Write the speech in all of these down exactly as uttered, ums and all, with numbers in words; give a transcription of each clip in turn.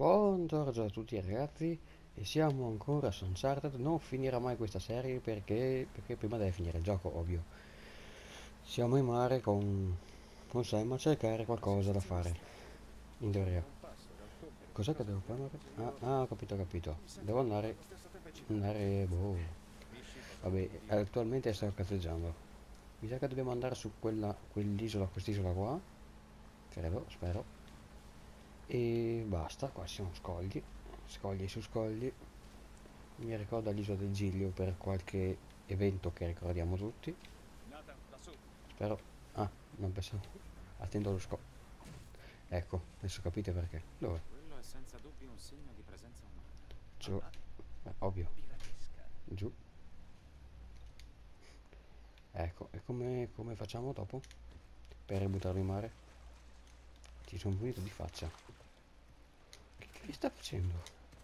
Buongiorno a tutti ragazzi e siamo ancora su Uncharted. Non finirà mai questa serie perché, perché prima deve finire il gioco, ovvio. Siamo in mare con, con Sam a cercare qualcosa da fare, in teoria. Cos'è che devo prendere? Ah, ah, ho capito, ho capito. Devo andare, andare, boh. Vabbè, attualmente sto cazzeggiando. Mi sa che dobbiamo andare su quella, quell'isola, quest'isola qua. Credo, spero. E basta, qua ci sono scogli, scogli su scogli. Mi ricorda l'isola del Giglio per qualche evento che ricordiamo tutti. Spero. Ah, non pensavo. Attendo lo scopo. Ecco, adesso capite perché. Dove? Quello è senza dubbio un segno di presenza umana. Giù. Eh, ovvio. Giù. Ecco, e come, come facciamo dopo? Per buttarlo in mare? Ti sono punito di faccia. Che, che sta facendo?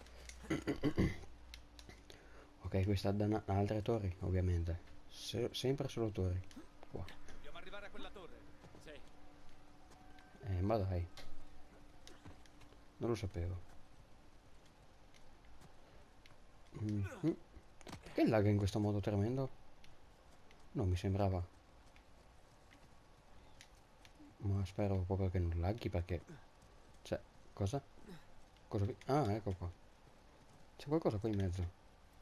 Ok, questa da altre torri, ovviamente. Se- sempre solo torri. Qua. Dobbiamo arrivare a quella torre. Sì. Eh, ma dai, non lo sapevo. Mhm. Perché laga in questo modo tremendo? Non mi sembrava. Ma spero proprio che non laghi perché... Cioè, cosa? Cosa vi- Ah, ecco qua. C'è qualcosa qua in mezzo.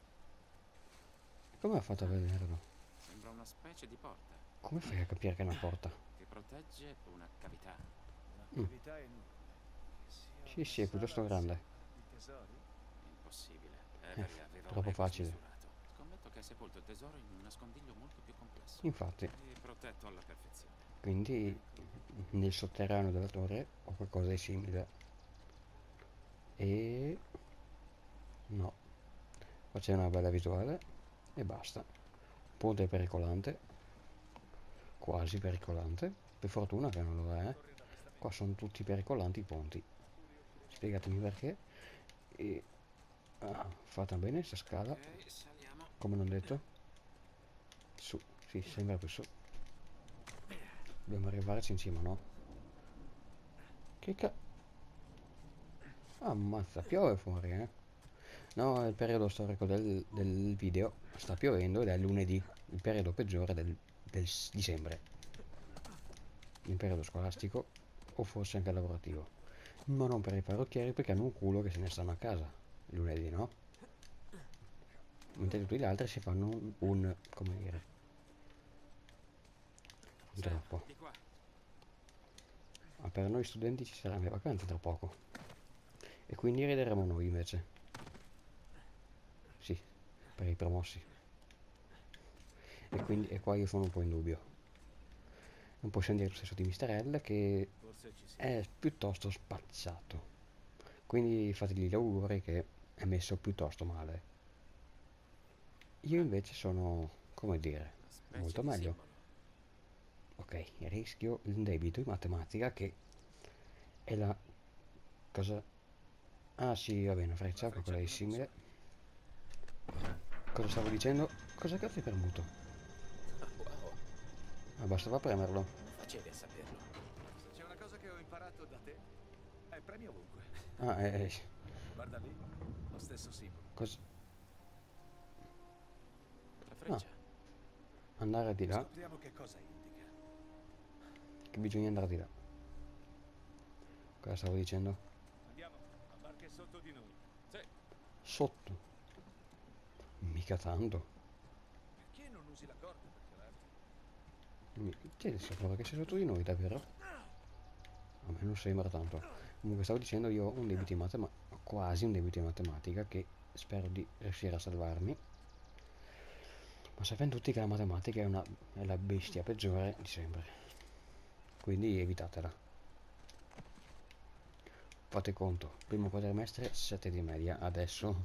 Come ha fatto a vederlo? Sembra una specie di porta Come fai a capire che è una porta? che protegge una cavità. Una Mm. cavità enorme. Che sia Sì, una sì, è sala piuttosto a grande. sacco di tesori? Impossibile. Eh, Avery aveva un troppo ego facile. smisurato. Scommetto che ha sepolto il tesoro in un nascondiglio molto più complesso Infatti, e protetto alla perfezione. quindi Ecco, nel sotterraneo della torre ho qualcosa di simile. E... no. Qua c'è una bella visuale e basta. Ponte pericolante. Quasi pericolante. Per fortuna che non lo è. torri ad Qua avvistamento. sono tutti pericolanti i ponti. Sicuri oppure no? Spiegatemi perché. E ah, fatta bene sta scala, Ok, saliamo. come non detto. Su, sì, sembra più su. Dobbiamo arrivarci in cima, no? Che ca... Ammazza, piove fuori, eh? No, è il periodo storico del, del video. Sta piovendo ed è lunedì, il periodo peggiore del, del s- dicembre. Il periodo scolastico o forse anche lavorativo. Ma non per i parrucchieri perché hanno un culo che se ne stanno a casa. Il lunedì, no? Mentre tutti gli altri si fanno un, un come dire, un Sam, troppo. di qua. Ma per noi studenti ci saranno le vacanze tra poco. E quindi rideremo noi invece. Sì, per i promossi. E quindi e qua io sono un po' in dubbio. Non possiamo dire lo stesso di mister L che Forse ci siamo. è piuttosto spazzato. Quindi fategli gli auguri che è messo piuttosto male. Io invece sono, come dire, Una specie molto di meglio. simbolo. Ok, rischio un debito in matematica che è la cosa... Ah sì, va bene, La freccia, freccia quella di è una simile. bussola. Cosa stavo dicendo? Cosa cazzo hai premuto? Ah, wow. Ah, bastava premerlo. Come facevi a saperlo? Se c'è una cosa che ho imparato da te, è premi ovunque. Ah, eh, eh, Guarda lì, lo stesso simbolo. cosa... La Ah, freccia. andare di là, Scopriamo che cosa indica. che bisogna andare di là. Cosa stavo dicendo? Andiamo, la barca è sotto di noi. Sì. Sotto. Mica tanto. Perché non usi la corda per cavarti? Mi... Che adesso prova che sei sotto di noi, davvero? A me non sembra tanto. Comunque stavo dicendo io ho un debito in matematica, quasi un debito in matematica che spero di riuscire a salvarmi. Ma sapendo tutti che la matematica è, una, è la bestia peggiore di sempre. Quindi evitatela. Fate conto, primo quadrimestre sette di media, adesso...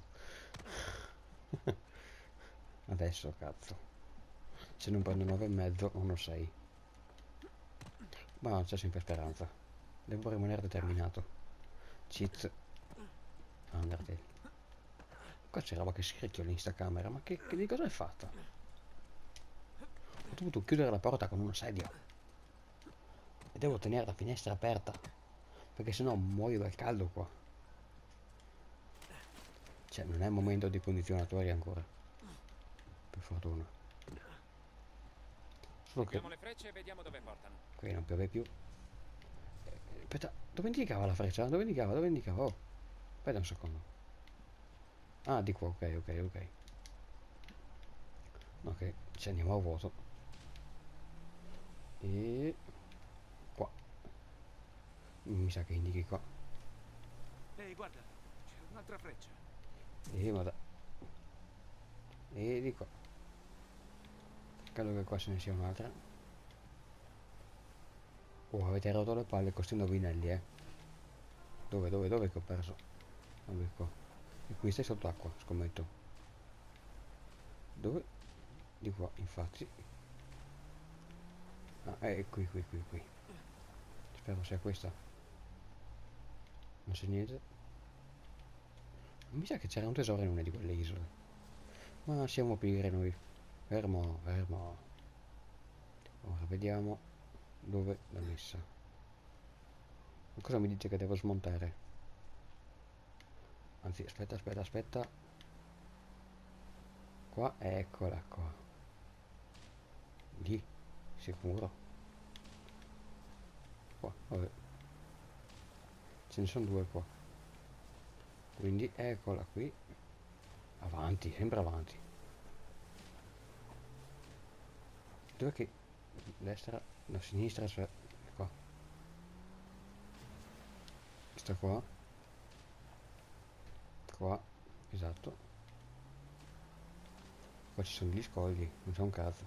adesso cazzo. Se non prendo nove e mezzo, uno sei. Ma non c'è sempre speranza. Devo rimanere determinato. Cheat. Undertale. Qua c'è roba che scricchiola in sta camera, ma che, che di cosa è fatta? Ho dovuto chiudere la porta con una sedia. E devo tenere la finestra aperta. Perché sennò muoio dal caldo qua. Cioè, non è il momento di condizionatori ancora. Per fortuna. Solo che Seguiamo le frecce e vediamo dove portano. qui non piove più. Eh, Aspetta, dove indicava la freccia? Dove indicava? Dove indicava? Oh, aspetta un secondo. Ah, di qua, ok, ok, ok. Ok, ci andiamo a vuoto. E qua. Mi sa che indichi qua. Ehi, guarda, c'è un'altra freccia. E vada. E di qua. Credo che qua ce ne sia un'altra. Oh, avete rotto le palle con questi indovinelli, eh. Dove, dove, dove che ho perso? Vabbè, qua. E qui stai sott'acqua, scommetto. Dove? Di qua, infatti. Ah, è qui, qui, qui, qui. Spero sia questa. Non c'è niente. Mi sa che c'era un tesoro in una di quelle isole. Ma siamo pigri noi. Fermo, fermo. Ora vediamo dove l'ha messa. Ma cosa mi dice che devo smontare? Anzi, aspetta, aspetta, aspetta. Qua, eccola qua. Lì, sicuro. Qua, vabbè. Ce ne sono due qua. Quindi eccola qui. Avanti, sempre avanti. Dove che? Destra, no, sinistra, cioè qua. Questa qua. Qua, esatto. Qua ci sono gli scogli, non c'è un cazzo.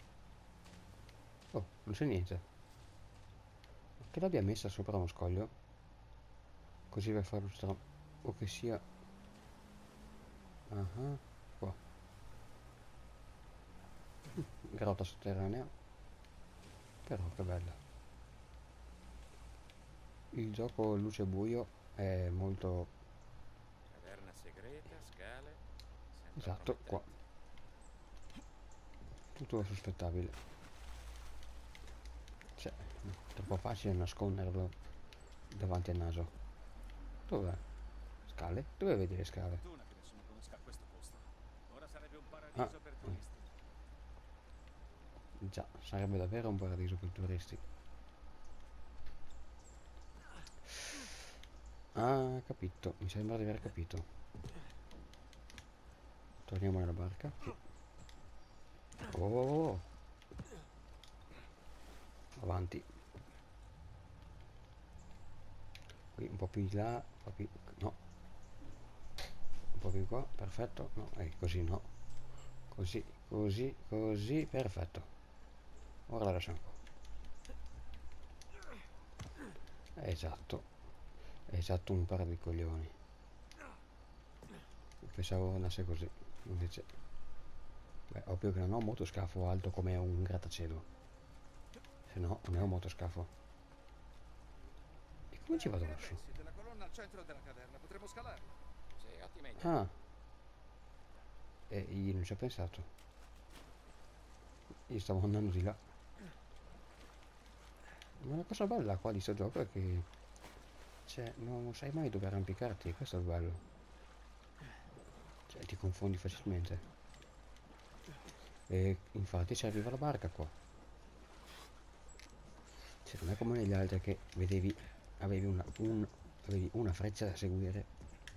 Oh, non c'è niente. Che l'abbia messa sopra uno scoglio? Così per farlo stra... o che sia... Ah, qua. Grotta sotterranea. Però che bella. Il gioco luce e buio è molto... Caverna segreta, scale. Sembra esatto, qua. promettente. Tutto è sospettabile. Cioè, è troppo facile nasconderlo davanti al naso. Dov'è? Scale? Dove vedi le scale? Fortuna che nessuno conosca questo posto. Ora sarebbe un Ah, paradiso per turisti. già, sarebbe davvero un paradiso per turisti. Ah, capito, mi sembra di aver capito. Torniamo nella barca. Sì. Oh, oh, oh. Avanti. Qui un po' più di là, un po' più... no. Un po' più qua, perfetto. No, eh, così no. Così, così, così, perfetto. Ora la lasciamo qua. Esatto. Esatto, un par di coglioni. Pensavo andasse così. Invece... beh, ovvio che non ho un motoscafo alto come un grattacielo. Se no, non è un motoscafo. E come ci vado Che ne verso? pensi della colonna al centro della caverna? Potremmo scalarla. Sì, ottima idea. Ah, e io non ci ho pensato. Io stavo andando di là. Ma la cosa bella qua di sto gioco è che... cioè, non sai mai dove arrampicarti, questo è il bello. Cioè, ti confondi facilmente. E infatti serviva la barca qua. Cioè, non è come negli altri che vedevi, avevi una, un, avevi una freccia da seguire.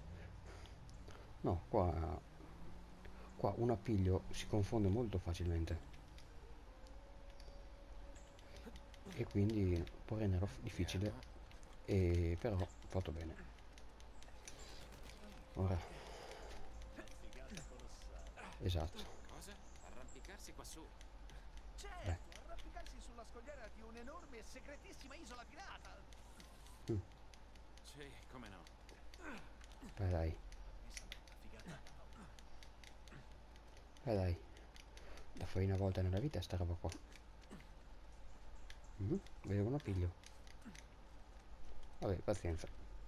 No, qua, qua un appiglio si confonde molto facilmente. E quindi può renderlo difficile, Vediamo. e però fatto bene. Ora, esatto. Cosa? Arrampicarsi qua su. Beh, Certo, arrampicarsi sulla scogliera di un'enorme e segretissima isola pirata. mm, Sì, come no. beh dai, beh dai. La fai una volta nella vita sta roba qua. Mm, vedo un appiglio. Vabbè, pazienza.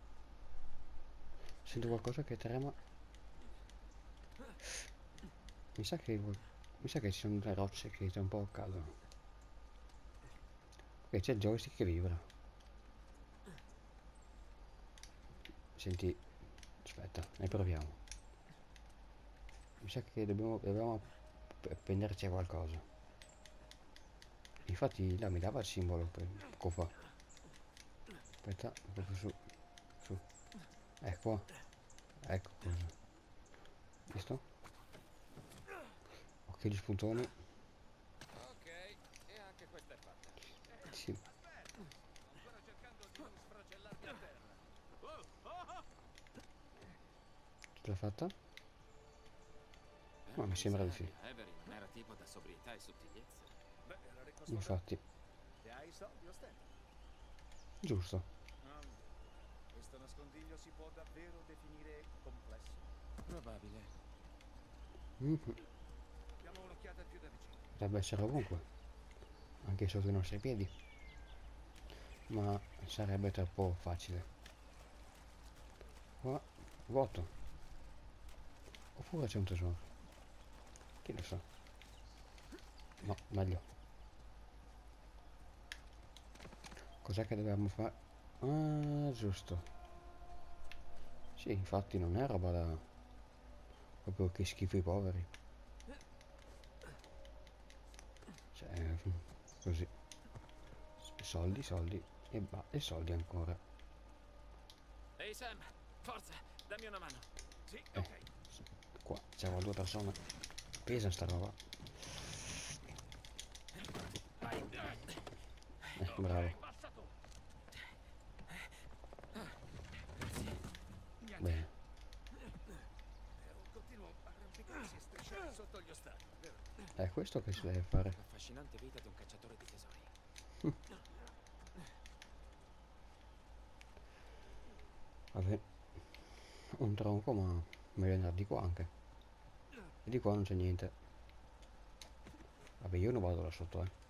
Sento qualcosa che trema. Mi sa che mi sa che ci sono delle rocce che tra un po' cadono. E c'è il joystick che vibra. Senti, aspetta, ne proviamo. Mi sa che dobbiamo, dobbiamo appenderci a qualcosa. Infatti là mi dava il simbolo per poco fa. Aspetta, proprio su, su. Ecco, ecco cosa. Visto? Ok, gli spuntoni. Ok, e anche questa è fatta. Sì, Aspetta! Sto ancora cercando di non sfracellarmi a terra. Oh, oh, oh. ce l'ha fatta? Per Ma mi sembra di sì. miseria, Avery non era tipo da sobrietà e sottigliezza. Beh, era ricco sfogato. Infatti, Se hai i soldi, ostenta. giusto. Ah, questo nascondiglio si può davvero definire complesso. Probabile. Mhm. Diamo un'occhiata più da vicino. Potrebbe essere ovunque, anche sotto i nostri piedi. Ma sarebbe troppo facile. Qua, vuoto. Oppure c'è un tesoro. Chi lo sa? No, meglio. Cos'è che dobbiamo fare? Ah, giusto. Sì, infatti non è roba da... proprio che schifo i poveri. Cioè, così. Soldi, soldi e, ba- e soldi ancora. Ehi Sam, forza, dammi una mano. Sì, Eh, ok. qua siamo due persone. Pesa sta roba. Vai. Eh, bravo. Passa tu. Niente. Bene. È un continuo arrampicarsi e strisciare sotto gli ostacoli, vero? È questo che si deve fare. L'affascinante vita di un cacciatore di tesori. Vabbè, un tronco, ma meglio andare di qua anche. E di qua non c'è niente. Vabbè, io non vado là sotto, eh.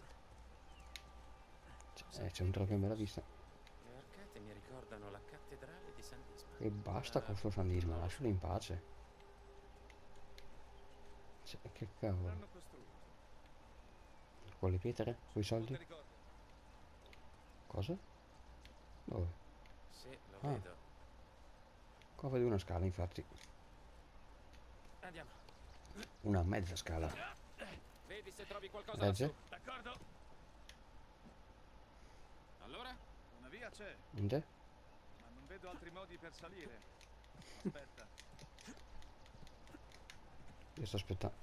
Eh, c'è un tronco in bella vista. Le arcate mi ricordano la cattedrale di San Isma. E basta con Ma sto sandisma, non lo so. lascialo in pace. Cioè, che cavolo. L'hanno costruito. Con le pietre? Con i Non soldi? ti ricordo. Cosa? Dove? Sì, lo Ah, vedo. qua vedo una scala, infatti. Andiamo. Una mezza scala. Vedi se trovi qualcosa Regge? lassù. D'accordo? Allora? Una via c'è, Niente? ma non vedo altri modi per salire. Aspetta. Io sto aspettando.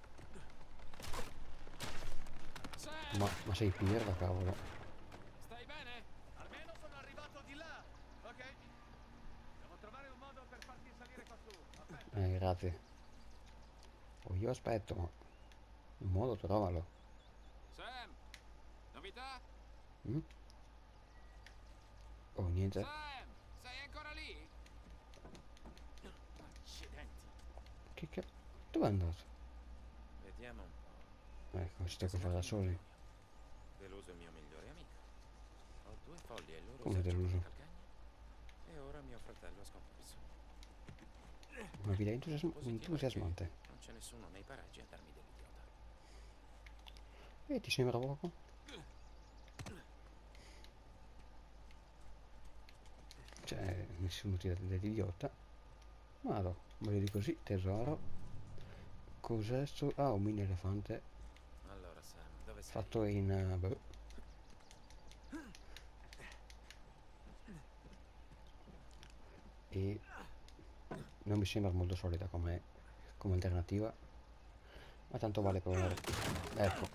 Sam! Ma, ma sei pirla, cavolo. Stai bene? Almeno sono arrivato di là. Ok. Devo trovare un modo per farti salire qua su. Aspetta. Eh, grazie. O io aspetto, ma... un modo trovalo. Sam! Novità? Mm? Oh, niente. Sam! Sei ancora lì? Accidenti. Che che... Dove è andato? Vediamo un po'. Ecco, si tocca fare da soli. Deluso il mio migliore amico. Ho due folli e loro Come esercitano deluso? calcagna. E ora mio fratello è scomparso. Una vita entusiasm- Positivo è che entusiasmante. non c'è nessuno nei paraggi a darmi dell'idiota. E ti sembra poco? Cioè, nessuno ti dà dell'idiota. Ma no, meglio di così, tesoro. Cos'è sto... Ah, un mini elefante Allora Sam, dove sei? fatto in... eh, boh. E non mi sembra molto solida come, come alternativa, ma tanto vale provare. Ecco,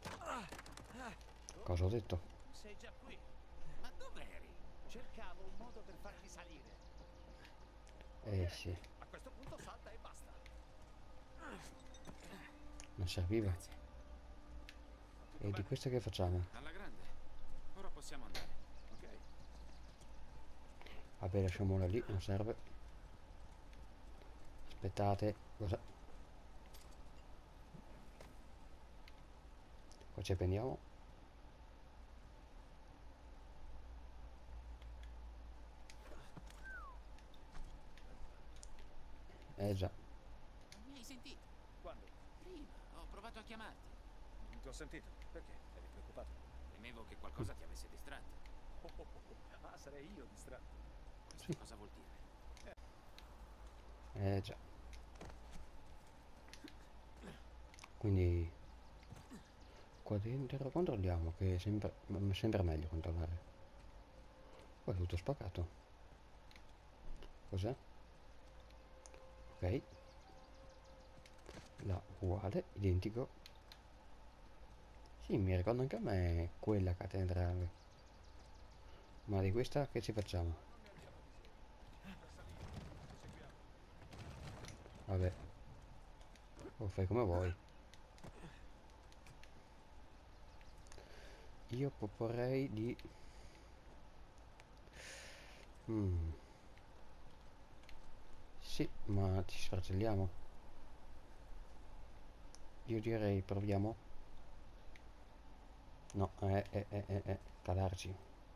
cosa ho detto? Sei già qui. Ma dov'eri? Cercavo un modo per farti salire. Eh sì, A questo punto salta e basta. non serviva. Grazie. E di questo che facciamo? Alla grande. Ora possiamo andare. Ok. Vabbè, lasciamola lì, non serve. Aspettate, cosa? Qua ci prendiamo. Eh già, Non mi hai sentito? Quando? Prima ho provato a chiamarti. Non ti ho sentito. Perché? Eri preoccupato? Temevo che qualcosa ti avesse distratto. Oh, oh, oh, oh. Ah, sarei io distratto. Questo Sì. Sì. cosa vuol dire? eh già. Quindi qua dentro controlliamo, che è sempre, m- sempre meglio controllare. Poi è tutto spaccato. Cos'è? Ok. Là uguale, identico. Sì, mi ricordo anche a me quella cattedrale. Ma di questa che ci facciamo? Vabbè. O fai come vuoi. Io proporrei di... Mm. Sì, ma ci sfracelliamo. Io direi proviamo. No, eh, eh, eh, eh, eh, calarci.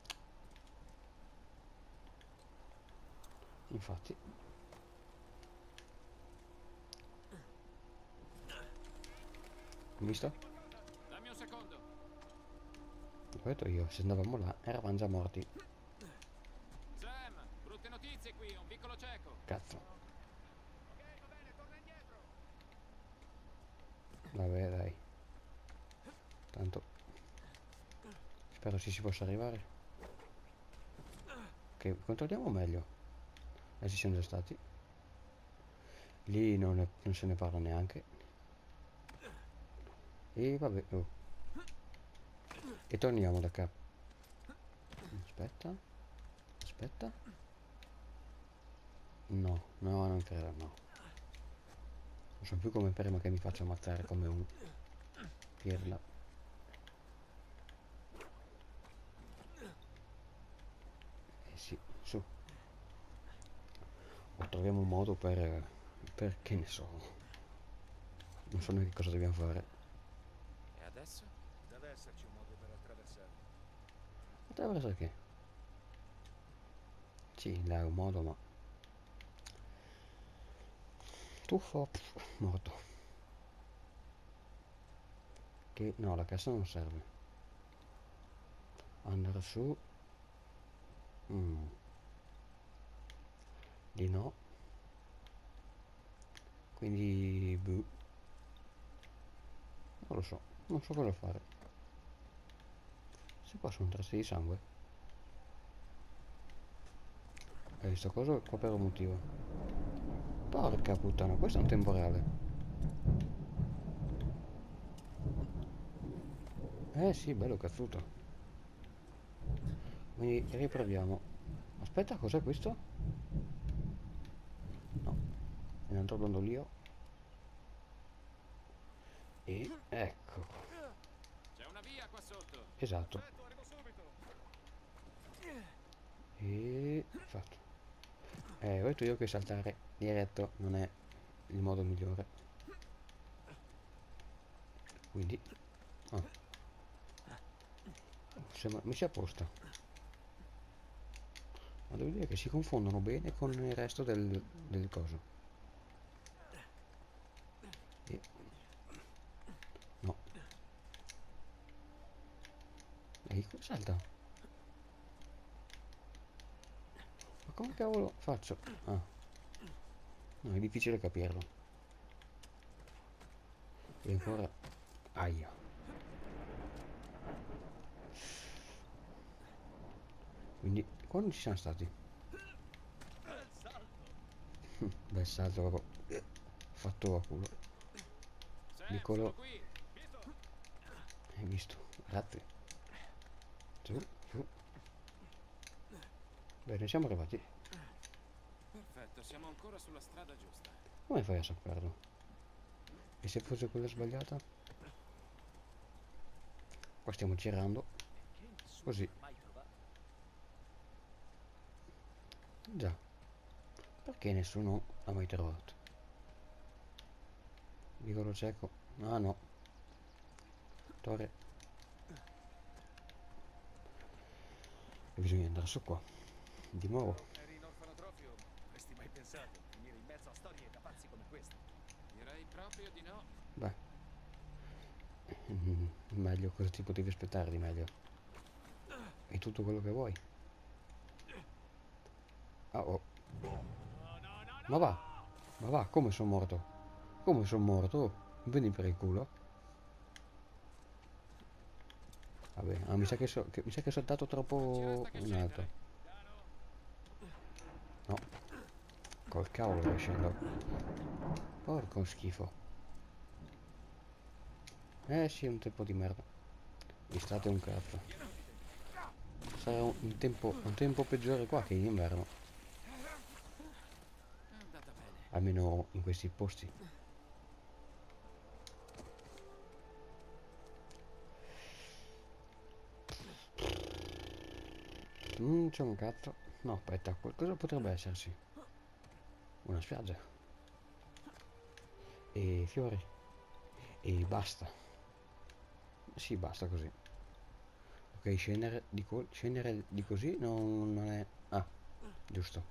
Infatti. Visto? Dammi un secondo. L'ho detto io, se andavamo là eravamo già morti. Sam, brutte notizie qui, un piccolo cieco. Cazzo. Ok, va bene, torna indietro. Vabbè, dai. Tanto spero ci si possa arrivare. Ok, controlliamo meglio. E ci siamo già stati. Lì non, ne- non se ne parla neanche. E vabbè, oh. E torniamo da capo. Aspetta. Aspetta. No, no, non credo, no. Non so più come prima che mi faccio ammazzare come un pirla. Eh sì, su. O troviamo un modo per... per che ne so. Non so neanche cosa dobbiamo fare. E adesso? Deve esserci un modo per attraversare. Attraverso che? Sì, là è un modo, ma... Tuffo, pff, morto. Che... no, la cassa non serve. Andare su... Mm. Di no. Quindi... boh. Non lo so. Non so cosa fare. Si possono trassi di sangue? E questa cosa qua per un motivo. Porca puttana, questo è un temporale. Eh sì, bello cazzuto. Quindi riproviamo. Aspetta, cos'è questo? No, è un altro dondolio. E ecco. C'è una via qua sotto. Esatto. Perfetto, arrivo subito. E fatto. Eh, ho detto io che saltare diretto non è il modo migliore. Quindi... ah. Sembra, mi si apposta. Ma devo dire che si confondono bene con il resto del, del coso. E... no. Ehi, come salta? Ma come cavolo faccio? Ah, no, è difficile capirlo. E ancora... aia. Quindi, quando ci siamo stati? Bel salto. Bel salto proprio fatto a culo. Sam, sono Piccolo, qui. Visto? hai visto? Grazie. Su, su. Bene, siamo arrivati. Perfetto, siamo ancora sulla strada giusta. Come fai a saperlo? E se fosse quella sbagliata? Qua stiamo girando. Che nessuno Così. l'ha mai trovato. Già. Perché nessuno l'ha mai trovato? Vicolo cieco. Ah no. Torre. E bisogna andare su qua. Di nuovo. Quando eri in orfanotrofio, avresti mai pensato a finire in mezzo a storie da pazzi come questa? Direi proprio di no. Beh. mm, Meglio, cosa ti potevi aspettare di meglio? È tutto quello che vuoi. Ah oh. No, no, no, Ma va. no! Ma va, come sono morto? Come sono morto? Oh, vedi per il culo. Vabbè, ah, mi sa che, so, che mi sa che ho saltato troppo in alto. No, col cavolo che scendo. Porco schifo. Eh sì, un tempo di merda. L'estate è un cazzo. Sarà un, un tempo, un tempo peggiore qua che in inverno. È andata bene. Almeno in questi posti. Mm, c'è un cazzo. No, aspetta, qualcosa potrebbe esserci. Una spiaggia. E fiori. E basta. Sì, basta così. Ok, scendere di, co scendere di così non, non è... Ah, giusto.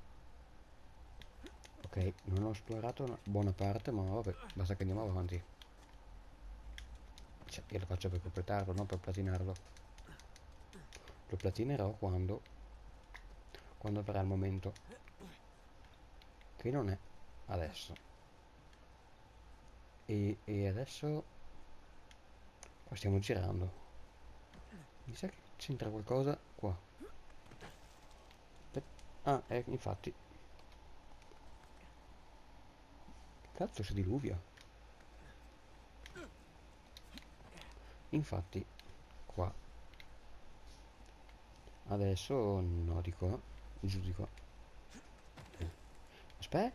Ok, non ho esplorato una buona parte, ma vabbè, basta che andiamo avanti. Cioè, io lo faccio per completarlo, non per platinarlo. Lo platinerò quando... quando verrà il momento. Che non è adesso. E, e adesso... qua stiamo girando. Mi sa che c'entra qualcosa qua. Aspetta. Ah, eh, infatti. Cazzo, si diluvia. Infatti, qua. Adesso no, di qua. Giù di qua. Aspetta.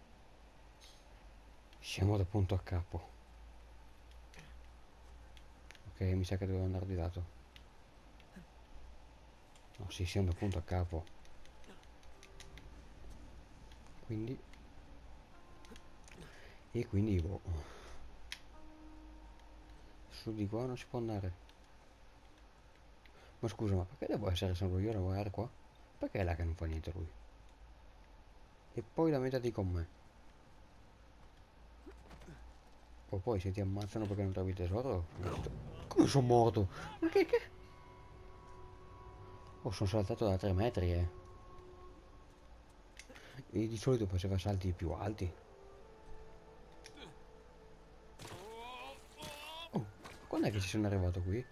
Siamo da punto a capo. Ok, mi sa che devo andare di lato. No, sì, siamo da punto a capo. Quindi... E quindi boh. Su di qua non si può andare. Ma scusa, ma perché devo essere solo io a lavorare qua? Perché è là che non fa niente lui? E poi la metati con me. O poi se ti ammazzano perché non trovi il tesoro... Come sono morto? Ma che che... Oh, sono saltato da tre metri, eh. E di solito faceva salti più alti. Oh, quando è che ci sono arrivato qui?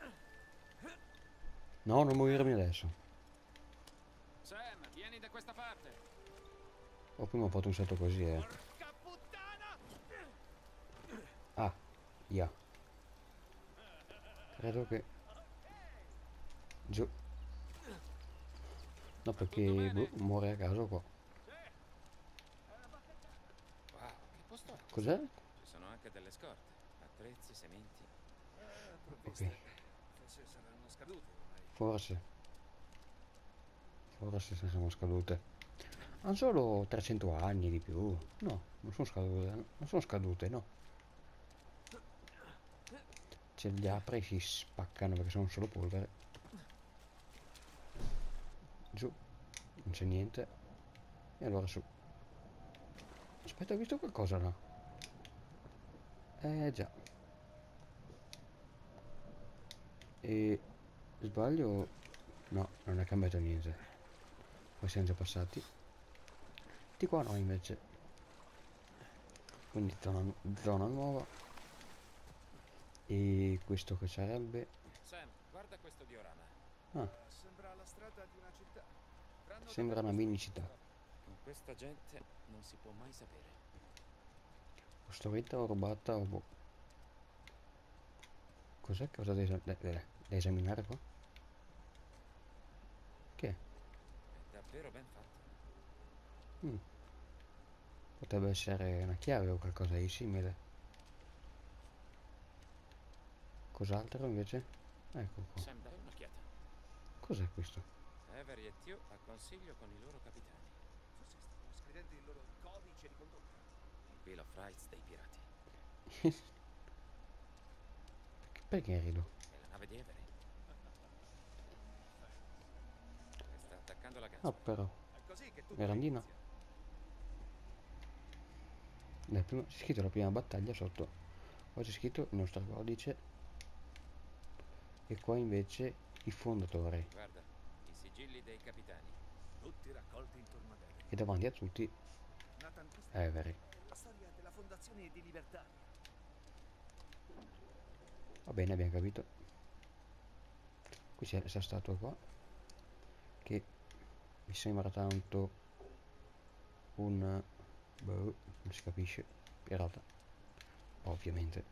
No, non morirmi adesso. Sam, vieni da questa parte. Ho prima ho fatto un salto così, eh. Porca puttana! Ah, yeah. Credo che... Giù. No, perché Tutto bene? boh, muore a caso qua. Wow, che posto è questo? Cos'è? Ci sono anche delle scorte, attrezzi, sementi. Eh, Ok, provviste. Forse saranno scadute ormai. forse. Forse se siamo scadute. Hanno solo trecento anni di più. No, non sono scadute. Non sono scadute, no. Ce li apre e si spaccano perché sono solo polvere. Giù. Non c'è niente. E allora su. Aspetta, ho visto qualcosa là. Eh già. E sbaglio? No, non è cambiato niente. Poi siamo già passati. Di qua no invece. Quindi zona, zona nuova. E questo che sarebbe? Sam, guarda questo diorama. Ah, Eh, sembra la strada di una città. Avranno sembra davvero una mini costruito città. questa- Con questa gente non si può mai sapere. Costruita o rubata o boh. Cos'è? Cosa da, da, da, da esaminare qua? Che è? È davvero ben fatto. Mm, potrebbe essere una chiave o qualcosa di simile. Cos'altro invece? Ecco qua. Sam, dai un'occhiata. Cos'è questo? Avery e Tio a consiglio con i loro capitani. Forse stanno scrivendo il loro codice di condotta. Il Bill of Rights dei pirati. Perché rido? È la nave di Avery. E sta attaccando la Ah, gaspora. però. È così che tutto Verandina. inizia. La prima, c'è scritto la prima battaglia sotto. Poi c'è scritto il nostro codice. E qua invece i fondatori. Guarda, i sigilli dei capitani. Tutti raccolti intorno ad Avery. E davanti a tutti Nathan, questa è Avery. la storia della fondazione di Libertà. Va bene, abbiamo capito. Qui c'è questa statua qua che mi sembra tanto un boh, non si capisce pirata, ovviamente.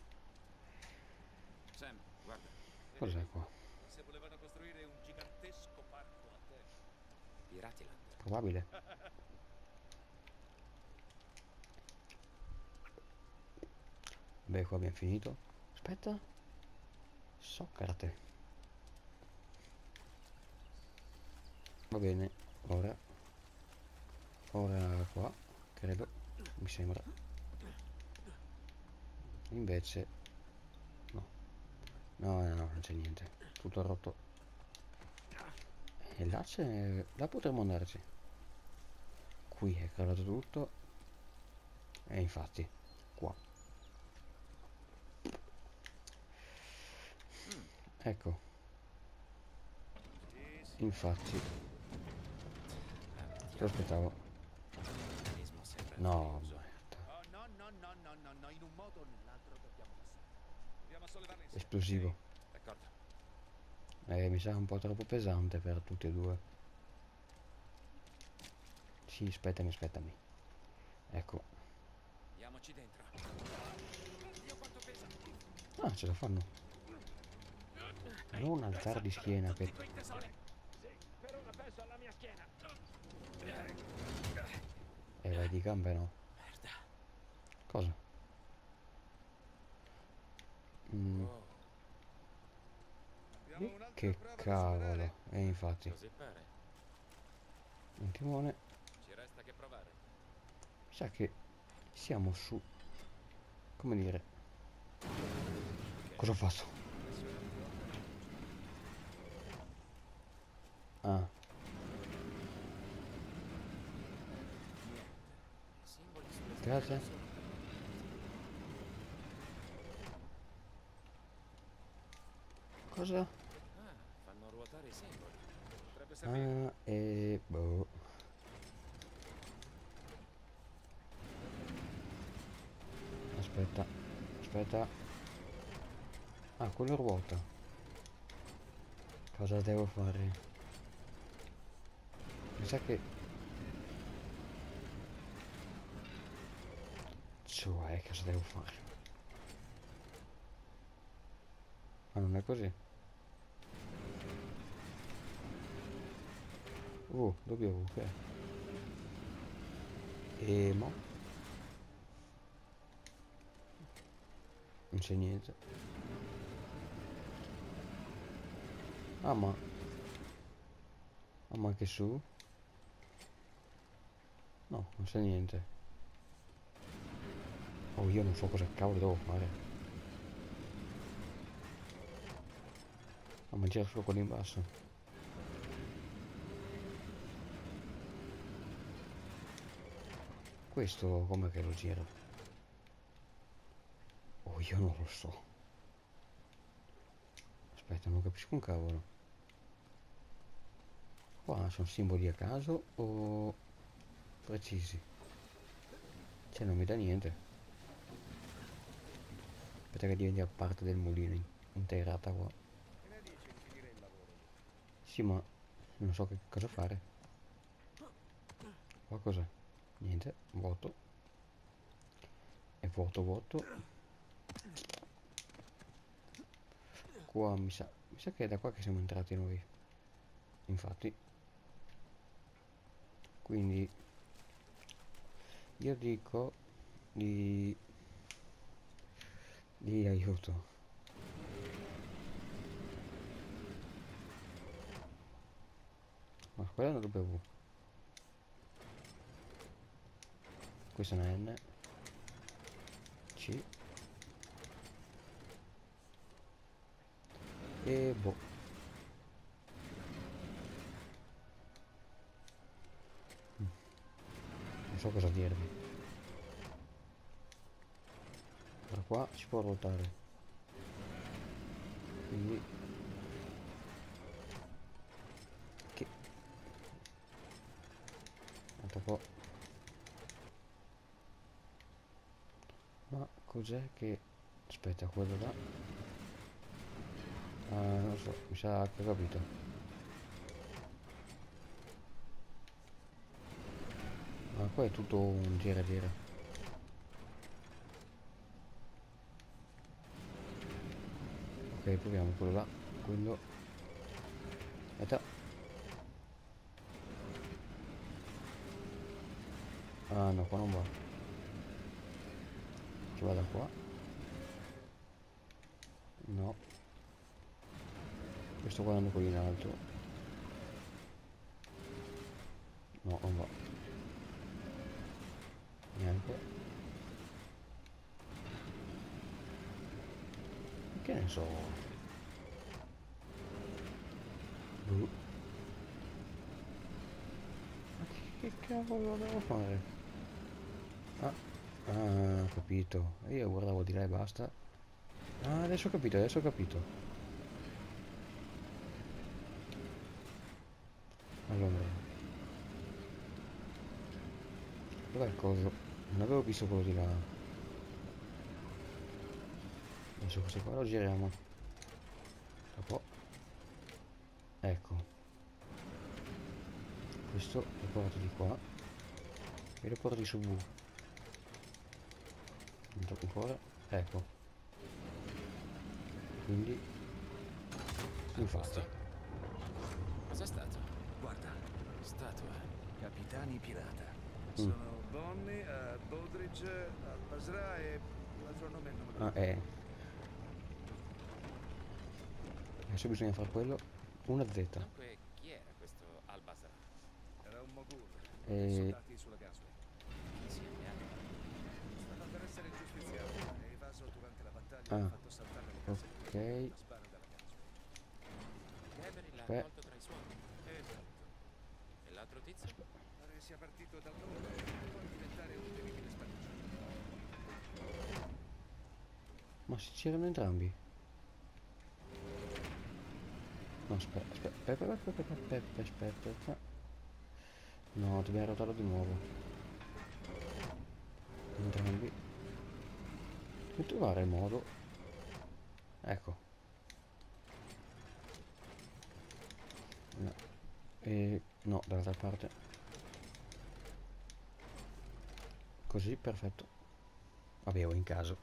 Sam, guarda. Cos'è qua? Se volevano costruire un gigantesco parco a te. Piratiland. Probabile. Beh, qua abbiamo finito. Aspetta. Socrate. Va bene, ora. Ora qua, credo. Mi sembra. Invece. No. No, no, no, non c'è niente. Tutto rotto. E là c'è. Là potremmo andarci. Qui è crollato tutto. E infatti, qua. Ecco, Sì, sì. infatti, lo aspettavo. L'organismo sembra No, furioso. merda. Oh, no, no, no, no, no, no, in un modo o nell'altro dobbiamo passare. Proviamo a sollevarlo insieme. Esplosivo. ok? D'accordo. Eh, mi sa un po' troppo pesante per tutti e due. Sì, aspettami, aspettami. Ecco. Andiamoci dentro. Dio quanto pesa. Ah, ce la fanno. Non alzare di schiena, che... Tutti quei tesori. Sì, per ora penso alla mia schiena. Eh, vai di gambe no. Merda. Cosa? Mm, Wow. Abbiamo e un'altra che prova da cavolo. superare. E infatti, Così pare. un timone. Ci resta che provare. Mi sa che siamo su... Come dire... Cosa ho fatto? Ah, I simboli sulle grazie. strade sono... Cosa? Ah, fanno ruotare i simboli. Potrebbe servire. Ah, e... boh. Aspetta, aspetta. Ah, quello ruota. Cosa devo fare? Mi sa che... Cioè, cosa devo fare? Ma non è così. Oh, dobbiamo che? E mo? Non c'è niente. Ah, ma... Ah, ma che su? No, non c'è niente. Oh, io non so cosa cavolo devo fare. Ah, ma gira solo quello in basso. Questo com'è che lo giro? Oh, io non lo so. Aspetta, non capisco un cavolo. Qua sono simboli a caso o precisi? Cioè, non mi dà niente. Aspetta che diventi a parte del mulino in- interrata qua. Che ne dici di finire il lavoro? Sì, ma non so che cosa fare. Qua cos'è? Niente, vuoto. È vuoto, vuoto. Qua mi sa, mi sa che è da qua che siamo entrati noi. Infatti. Quindi io dico di... di aiuto. Ma quella non dovevo. Questa è una N. C. E boh. Mm, non so cosa dirvi. Da qua si può ruotare. Quindi... Che... Guarda qua. Ma cos'è che... Aspetta, quello là. Ah, non so, mi sa che ho capito. Ma qua è tutto un gira gira. Ok, proviamo quello là. Quello. Aspetta. Ah no, qua non va. Ci vado qua. No. Io sto guardando quello in alto. No, non va. Neanche. Che ne so. Boh. Ma che, che cavolo devo fare? Ah, ah, ho capito. Io guardavo di là e basta. Ah, adesso ho capito, adesso ho capito. Allora, dov'è il coso? Non avevo visto quello di là. Adesso questo qua lo giriamo. Dopo. Ecco. Questo lo porto di qua. E lo porto di su. Non troppo ancora. Ecco. Quindi. Infatti. Cos'è stato? Guarda, Statue. capitani pirata. Mm. Sono Bonnie, uh, Bodridge, Al-Basra e l'altro nome non me lo Ah, ricordo. eh. Adesso bisogna fare quello. Una Z. Dunque, chi era questo Al-Basra? Era un Moghul, E- dei soldati sulla Gasway. Insieme a... Stava per essere giustiziato e evaso durante la battaglia Ah. ha fatto saltare le case Ok. con la spara dalla Gasway. Gabriel l'ha Aspetta. accolto tra i suoi. Esatto. E l'altro tizio? Pare sia partito dal nome per poi diventare un terribile spadicio. Ma se c'erano entrambi? No, aspetta, aspetta, aspetta, aspetta, aspetta, aspetta, aspetta, aspetta. No, dobbiamo rotarlo di nuovo. Entrambi. Devo trovare il modo. Ecco. No. E no, dall'altra parte. Così, perfetto. Avevo in caso.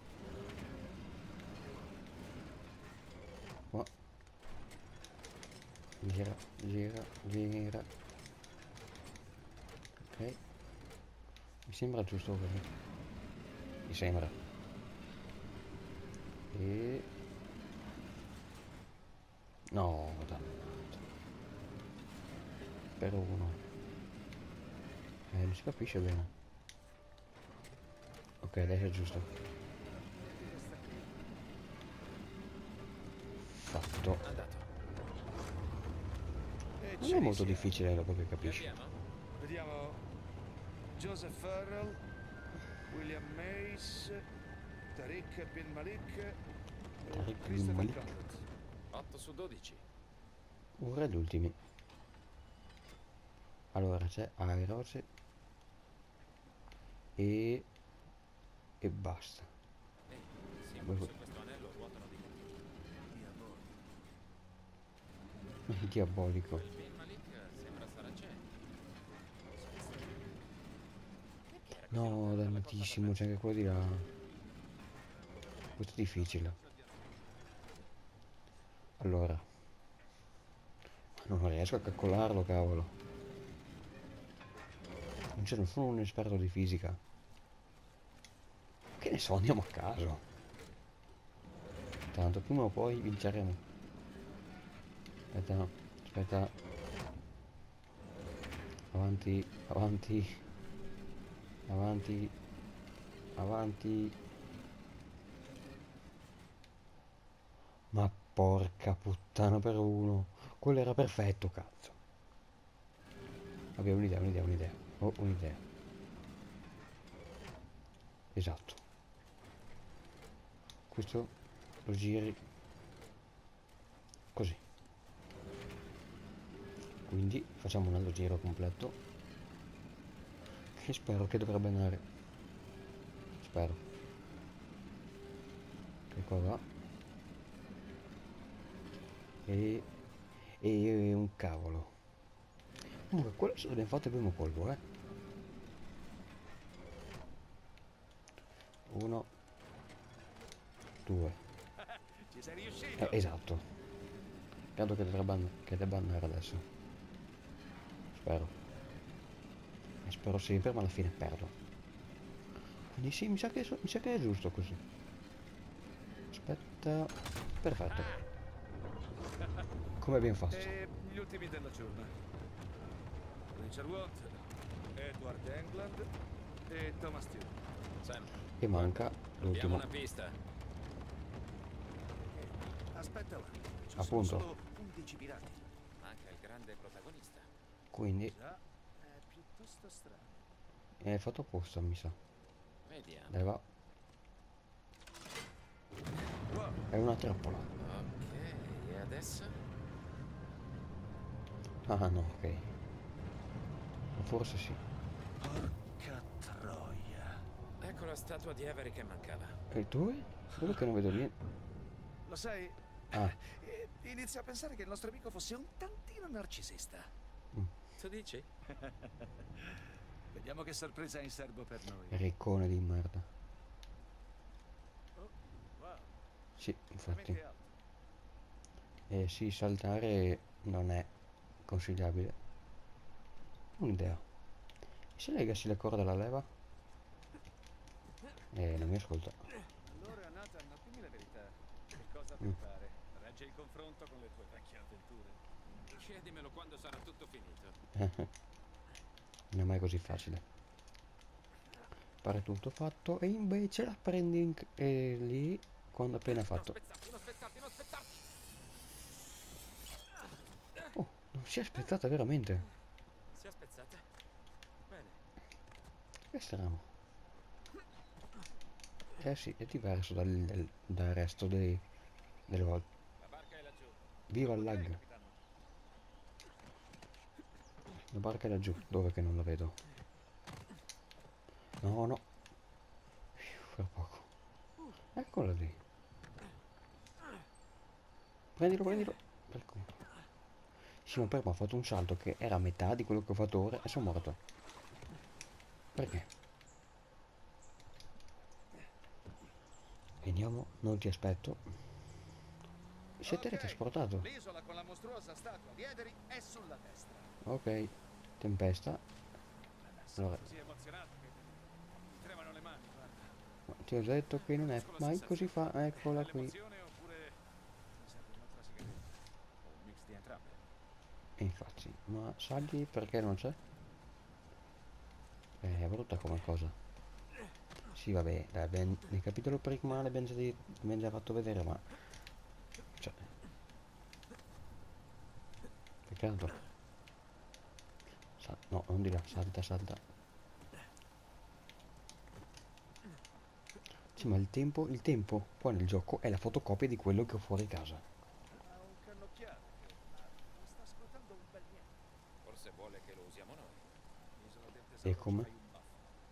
Qua. Gira, gira, gira. Ok. Mi sembra giusto così. Mi sembra. E... No, dai. Per uno. Eh, non si capisce bene. Ok, adesso è giusto. Fatto. Andato. E Non ce è ne molto siamo. difficile dopo che Li capisci. abbiamo? Vediamo Joseph Farrell, William Mace, Tariq bin Malik e Tariq bin Christopher Malik. Condit. otto su dodici. Ora gli ultimi. Allora c'è Aeroce e... e basta. Ehi, siamo Voi- su questo anello ruotano di Diavolo. Diabolico. Quel Bin Malik sembra saraceno. Perché era così No, lontano dalla costa dannatissimo, c'è anche quello di là. Questo è difficile. Allora. Non riesco a calcolarlo, cavolo. Non c'è nessuno un esperto di fisica. Che ne so, andiamo a caso. Tanto prima o poi vinceremo. Aspetta, aspetta. Avanti, avanti. Avanti. Avanti. Ma porca puttana per uno. Quello era perfetto, cazzo. Abbiamo un'idea, un'idea, un'idea. Oh, un'idea. Esatto. Questo lo giri così. Quindi facciamo un altro giro completo. Che spero che dovrebbe andare. Spero. Che qua va. E, e un cavolo. Comunque, quello se l'abbiamo fatto il primo colpo, eh. Uno, due. Ci sei riuscito? Eh, esatto. Credo che debba, che debba andare adesso. Spero. E spero sempre, ma alla fine perdo. Quindi sì, mi sa che, so- mi sa che è giusto così. Aspetta. Perfetto. Come abbiamo fatto? E gli ultimi della giornata. Richard Watt, Edward England e Thomas Stewart. Sam, E manca abbiamo l'ultimo. una pista. Aspetta là, ci Appunto. sono solo undici pirati. Manca il grande protagonista. Quindi Già, è piuttosto strano. è fatto apposta, mi sa. Vediamo. Dai, va. Wow, È una trappola. Ok, e adesso? Ah no, ok. Forse sì. porca troia. Ecco la statua di Avery che mancava. E dove? Dove che non vedo niente? Lo sai, Ah, eh, inizio a pensare che il nostro amico fosse un tantino narcisista. Tu dici? Vediamo che sorpresa ha in serbo per noi. riccone di merda. Oh, wow, Sì, infatti. veramente alto. E sì, saltare non è consigliabile. Un'idea. E se legassi le corde alla leva? Eh, non mi ascolta. Allora, Nathan, dimmi la verità. Che cosa Mm. ti pare? Regge il confronto con le tue vecchie avventure? Chiedimelo quando sarà tutto finito. Non è mai così facile. Pare tutto fatto e invece la prendi in- eh, lì quando appena Non fatto. spezzarti, non spezzarti, non spezzarti! Oh, non si è aspettata veramente. Si è spezzata? Bene. Che strano. Eh sì, è diverso dal, dal- dal resto dei, delle volte. La barca è laggiù. Viva il lag. capitano. La barca è laggiù. Dove che non la vedo? No, no. Fra poco. Eccola lì. Prendilo, prendilo. Ecco. Sì, ma poi mi ha fatto un salto che era a metà di quello che ho fatto ora e sono morto. Perché? Veniamo, non ti aspetto. Si è Ok, teletrasportato. l'isola con la mostruosa statua di Avery è sulla destra. Ok. Tempesta. Sono Allora, così emozionato che mi tremano le mani, guarda. ti ho detto che non è Conosco la mai sensazione. così fa. Eccola È qui. l'emozione oppure mi serve un'altra sigaretta? O un mix di entrambe? E infatti, ma sagli perché non c'è? Eh, è brutta come cosa. Sì, vabbè, dai, ben, nel capitolo prima l'abbiamo già, di- l'abbiamo già fatto vedere, ma... Cioè... Peccato. Sa- no, non di là, salta, salta. Sì, ma il tempo, il tempo qua nel gioco è la fotocopia di quello che ho fuori casa. Ha un cannocchiale, ma non sta ascoltando un bel niente. Forse vuole che lo usiamo noi. L'isola del E tesoro come? c'hai un baffo.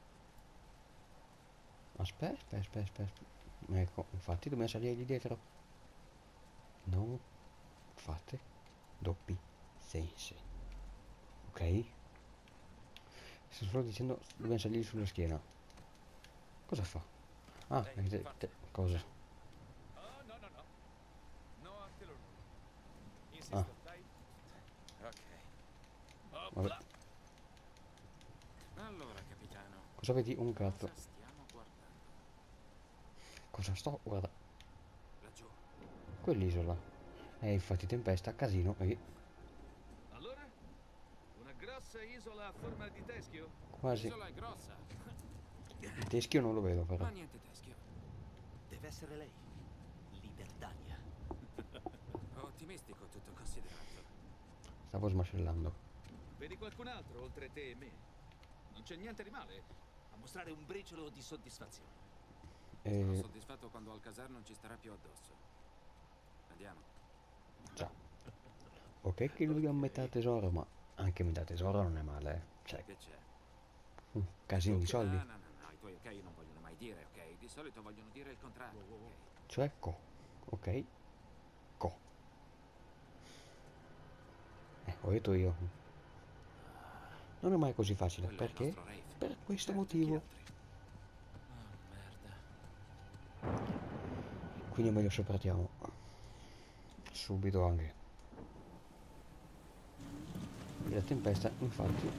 Aspetta, aspetta, aspetta, aspetta. Ecco, infatti dobbiamo salire lì dietro. Non fate doppi sensi. Ok? Sto solo dicendo dobbiamo salire sulla schiena. Cosa fa? Ah, Dai, eh, te- forte. te- cosa? Oh, no, no, no. No, a te lo Insisto, Ah. dai. Ok. Vabbè. Opla. Allora, capitano. Cosa vedi? Un cazzo. Cosa stiamo guardando? Cosa sto? Guarda, Laggiù. quell'isola. E infatti tempesta, casino e Allora? Una grossa isola a forma di teschio? quasi. L'isola è grossa, Il teschio non lo vedo però. ma niente teschio. Deve essere lei, Liberdania. Ottimistico tutto considerato. Stavo smascellando. Vedi qualcun altro oltre te e me? Non c'è niente di male a mostrare un briciolo di soddisfazione. Sono E... soddisfatto quando Alcazar non ci starà più addosso. Andiamo. Già. Ok che lui ha metà tesoro, ma anche metà tesoro non è male, eh. Cioè, Che c'è? un casino di soldi. No, no, no, no, i tuoi ok non vogliono mai dire ok. Di solito vogliono dire il contrario. Ok. Cioè, co. Ok? Co. Ho detto io. Non è mai così facile, Quello è il perché? nostro Wraith. Per questo Certo, chi motivo. altri? Ah, merda. Quindi è meglio se partiamo. Subito anche. E la tempesta, infatti.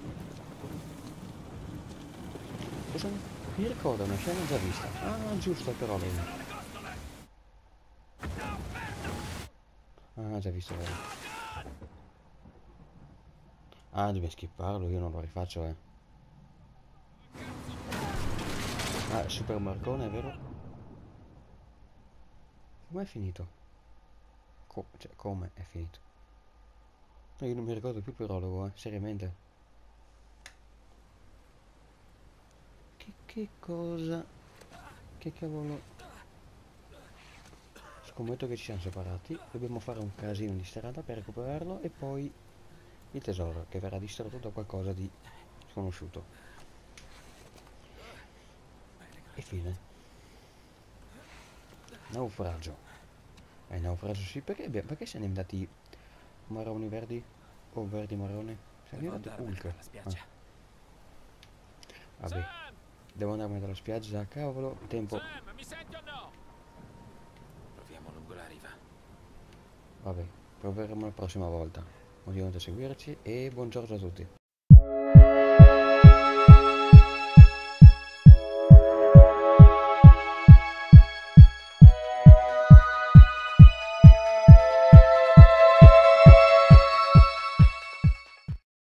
Cosa mi ricorda una scena già vista? Ah, giusto, però vedi. Ah, già visto, vero. Ah, dobbiamo skipparlo, io non lo rifaccio, eh. Ah, Super Marcone, è vero? Com'è finito? Co cioè, come è finito? No, io non mi ricordo più il prologo, eh, seriamente. Che, che cosa? Che cavolo? Scommetto che ci siamo separati. Dobbiamo fare un casino di strada per recuperarlo e poi il tesoro, che verrà distrutto da qualcosa di sconosciuto. E fine. Naufragio. Eh, naufragio sì, perché, abbiamo- perché siamo diventati marroni verdi? O verdi marroni? Siamo Devo diventati andarmene Hulk. dalla Ah, spiaggia. vabbè. Sam! Devo andarmene dalla spiaggia, cavolo, tempo. Sam, mi senti o no? Proviamo lungo la riva. Vabbè, proveremo la prossima volta. Continuate a seguirci e buongiorno a tutti.